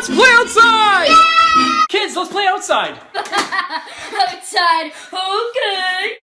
Let's play outside! Yeah! Kids, let's play outside! Outside, okay.